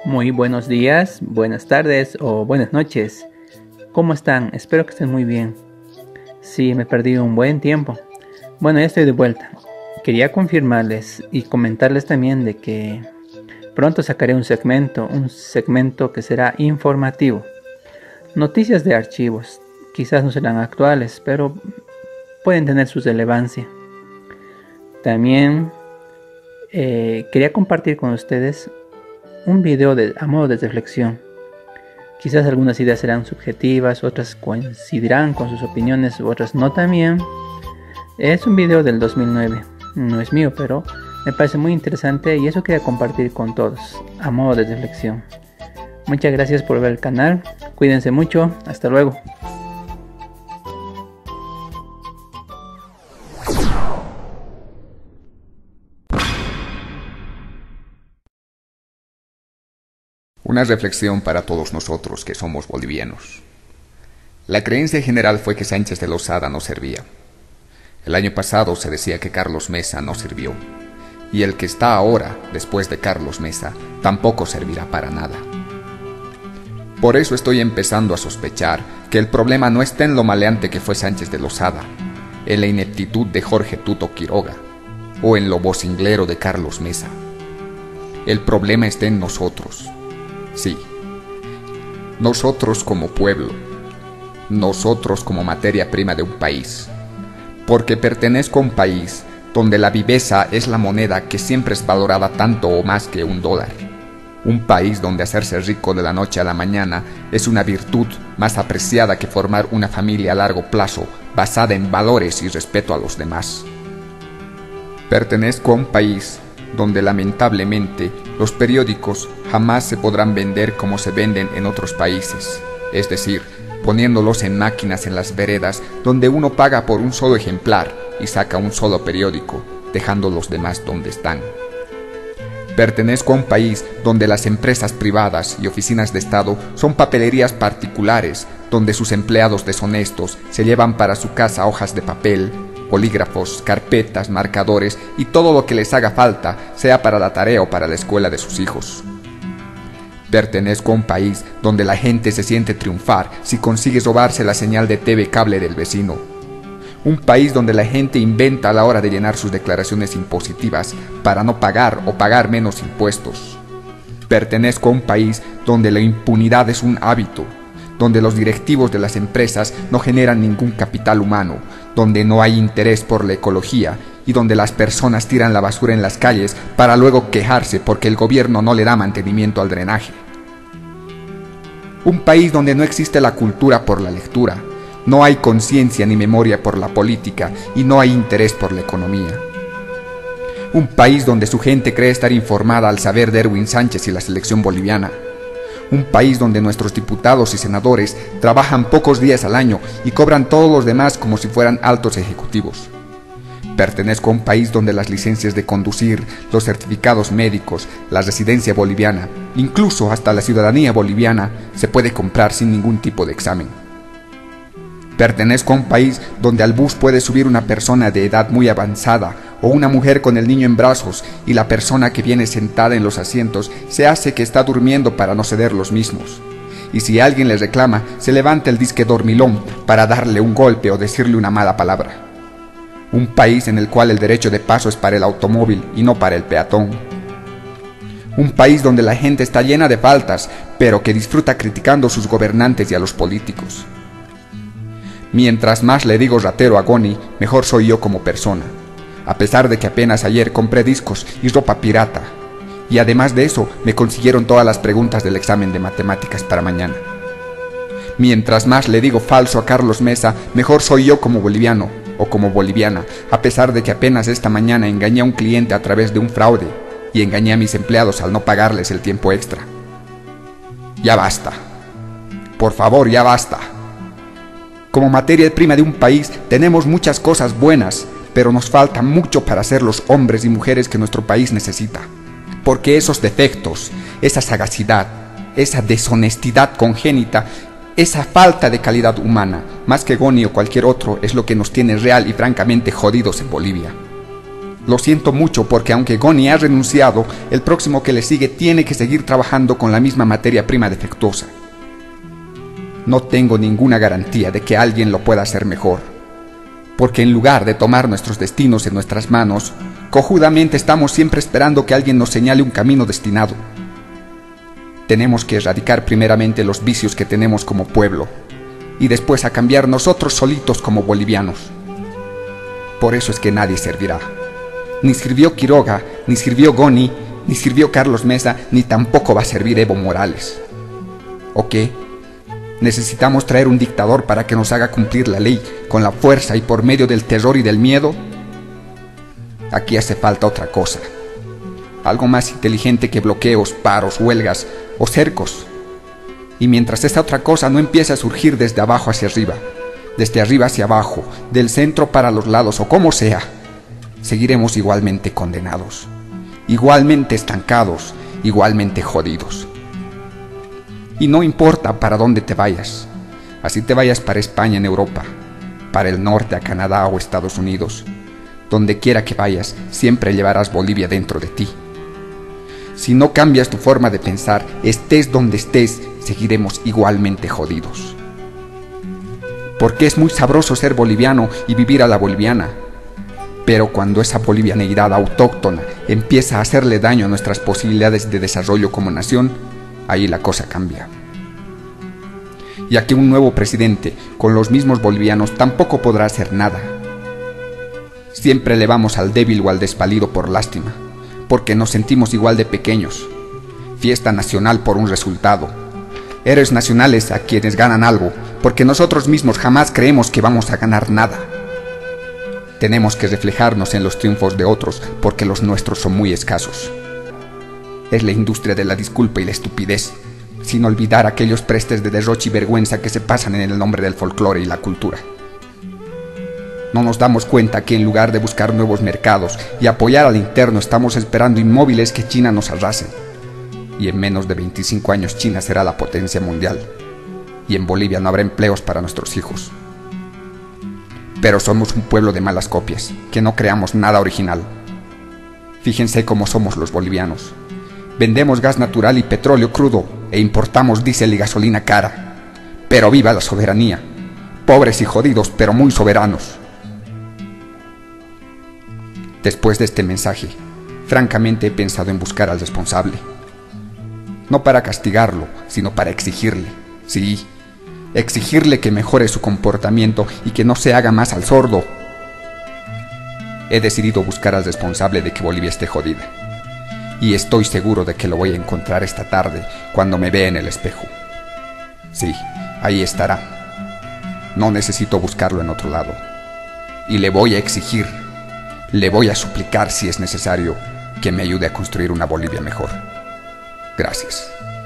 Muy buenos días, buenas tardes o buenas noches. ¿Cómo están? Espero que estén muy bien. Sí, me perdí un buen tiempo. Bueno, ya estoy de vuelta. Quería confirmarles y comentarles también de que pronto sacaré un segmento que será informativo. Noticias de archivos. Quizás no serán actuales, pero pueden tener su relevancia. También quería compartir con ustedes un video a modo de reflexión. Quizás algunas ideas serán subjetivas, otras coincidirán con sus opiniones, otras no también. Es un video del 2009, no es mío, pero me parece muy interesante y eso quería compartir con todos, a modo de reflexión. Muchas gracias por ver el canal, cuídense mucho, hasta luego. Una reflexión para todos nosotros que somos bolivianos. La creencia general fue que Sánchez de Lozada no servía. El año pasado se decía que Carlos Mesa no sirvió. Y el que está ahora, después de Carlos Mesa, tampoco servirá para nada. Por eso estoy empezando a sospechar que el problema no está en lo maleante que fue Sánchez de Lozada, en la ineptitud de Jorge Tuto Quiroga, o en lo vocinglero de Carlos Mesa. El problema está en nosotros. Sí, nosotros como pueblo, nosotros como materia prima de un país, porque pertenezco a un país donde la viveza es la moneda que siempre es valorada tanto o más que $1, un país donde hacerse rico de la noche a la mañana es una virtud más apreciada que formar una familia a largo plazo basada en valores y respeto a los demás. Pertenezco a un país donde lamentablemente los periódicos jamás se podrán vender como se venden en otros países, es decir, poniéndolos en máquinas en las veredas donde uno paga por un solo ejemplar y saca un solo periódico, dejando los demás donde están. Pertenezco a un país donde las empresas privadas y oficinas de Estado son papelerías particulares, donde sus empleados deshonestos se llevan para su casa hojas de papel, bolígrafos, carpetas, marcadores y todo lo que les haga falta, sea para la tarea o para la escuela de sus hijos. Pertenezco a un país donde la gente se siente triunfar si consigue robarse la señal de TV cable del vecino. Un país donde la gente inventa a la hora de llenar sus declaraciones impositivas para no pagar o pagar menos impuestos. Pertenezco a un país donde la impunidad es un hábito, donde los directivos de las empresas no generan ningún capital humano, donde no hay interés por la ecología y donde las personas tiran la basura en las calles para luego quejarse porque el gobierno no le da mantenimiento al drenaje. Un país donde no existe la cultura por la lectura, no hay conciencia ni memoria por la política y no hay interés por la economía. Un país donde su gente cree estar informada al saber de Erwin Sánchez y la selección boliviana. Un país donde nuestros diputados y senadores trabajan pocos días al año y cobran todos los demás como si fueran altos ejecutivos. Pertenezco a un país donde las licencias de conducir, los certificados médicos, la residencia boliviana, incluso hasta la ciudadanía boliviana, se puede comprar sin ningún tipo de examen. Pertenezco a un país donde al bus puede subir una persona de edad muy avanzada o una mujer con el niño en brazos y la persona que viene sentada en los asientos se hace que está durmiendo para no ceder los mismos. Y si alguien le reclama, se levanta el disque dormilón para darle un golpe o decirle una mala palabra. Un país en el cual el derecho de paso es para el automóvil y no para el peatón. Un país donde la gente está llena de faltas, pero que disfruta criticando a sus gobernantes y a los políticos. Mientras más le digo ratero a Goni, mejor soy yo como persona, a pesar de que apenas ayer compré discos y ropa pirata, y además de eso me consiguieron todas las preguntas del examen de matemáticas para mañana. Mientras más le digo falso a Carlos Mesa, mejor soy yo como boliviano o como boliviana, a pesar de que apenas esta mañana engañé a un cliente a través de un fraude y engañé a mis empleados al no pagarles el tiempo extra. Ya basta. Por favor, ya basta. Como materia prima de un país tenemos muchas cosas buenas, pero nos falta mucho para ser los hombres y mujeres que nuestro país necesita. Porque esos defectos, esa sagacidad, esa deshonestidad congénita, esa falta de calidad humana, más que Goni o cualquier otro, es lo que nos tiene real y francamente jodidos en Bolivia. Lo siento mucho porque aunque Goni ha renunciado, el próximo que le sigue tiene que seguir trabajando con la misma materia prima defectuosa. No tengo ninguna garantía de que alguien lo pueda hacer mejor, porque en lugar de tomar nuestros destinos en nuestras manos, cojudamente estamos siempre esperando que alguien nos señale un camino destinado. Tenemos que erradicar primeramente los vicios que tenemos como pueblo, y después a cambiar nosotros solitos como bolivianos. Por eso es que nadie servirá. Ni sirvió Quiroga, ni sirvió Goni, ni sirvió Carlos Mesa, ni tampoco va a servir Evo Morales. ¿O qué? ¿Necesitamos traer un dictador para que nos haga cumplir la ley con la fuerza y por medio del terror y del miedo? Aquí hace falta otra cosa. Algo más inteligente que bloqueos, paros, huelgas o cercos. Y mientras esta otra cosa no empiece a surgir desde abajo hacia arriba, desde arriba hacia abajo, del centro para los lados o como sea, seguiremos igualmente condenados, igualmente estancados, igualmente jodidos. Y no importa para dónde te vayas, así te vayas para España en Europa, para el norte a Canadá o Estados Unidos, donde quiera que vayas, siempre llevarás Bolivia dentro de ti. Si no cambias tu forma de pensar, estés donde estés, seguiremos igualmente jodidos. Porque es muy sabroso ser boliviano y vivir a la boliviana. Pero cuando esa bolivianeidad autóctona empieza a hacerle daño a nuestras posibilidades de desarrollo como nación, ahí la cosa cambia. Ya que un nuevo presidente, con los mismos bolivianos, tampoco podrá hacer nada. Siempre le vamos al débil o al desvalido por lástima, porque nos sentimos igual de pequeños. Fiesta nacional por un resultado. Héroes nacionales a quienes ganan algo, porque nosotros mismos jamás creemos que vamos a ganar nada. Tenemos que reflejarnos en los triunfos de otros, porque los nuestros son muy escasos. Es la industria de la disculpa y la estupidez, sin olvidar aquellos prestes de derroche y vergüenza que se pasan en el nombre del folclore y la cultura. No nos damos cuenta que en lugar de buscar nuevos mercados y apoyar al interno, estamos esperando inmóviles que China nos arrase. Y en menos de 25 años China será la potencia mundial. Y en Bolivia no habrá empleos para nuestros hijos. Pero somos un pueblo de malas copias, que no creamos nada original. Fíjense cómo somos los bolivianos. Vendemos gas natural y petróleo crudo e importamos diésel y gasolina cara. Pero viva la soberanía. Pobres y jodidos, pero muy soberanos. Después de este mensaje, francamente he pensado en buscar al responsable. No para castigarlo, sino para exigirle. Sí, exigirle que mejore su comportamiento y que no se haga más al sordo. He decidido buscar al responsable de que Bolivia esté jodida. Y estoy seguro de que lo voy a encontrar esta tarde cuando me vea en el espejo. Sí, ahí estará. No necesito buscarlo en otro lado. Y le voy a exigir, le voy a suplicar si es necesario que me ayude a construir una Bolivia mejor. Gracias.